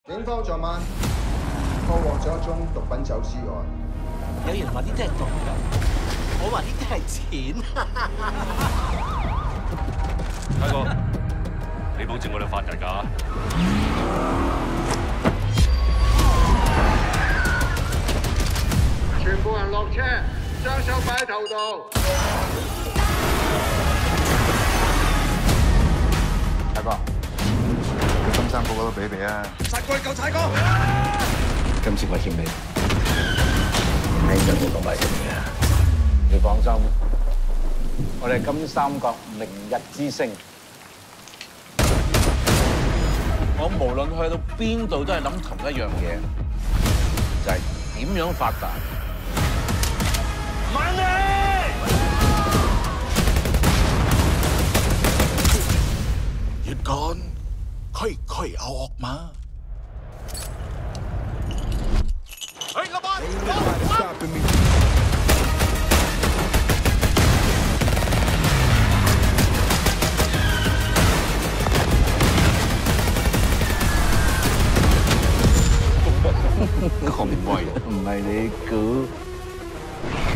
警方昨晚破獲咗一宗毒品走私案。 有人話呢啲係毒㗎，我話呢啲係錢。 大哥，你保證我哋發達㗎？ 全部人落車，雙手擺喺頭度。 大哥，你金三寶嗰度俾啊！ 殺過你夠踩哥！ 今次我欠你，聽日冇咁快欠你啊！你放心，我哋金三角明日之星，我無論去到邊度都係諗同一樣嘢，就係點樣發達。慢啲！ หยุดก่อนค่อยเอาออกมาเฮ้ยระเบิด紅衛唔係你估。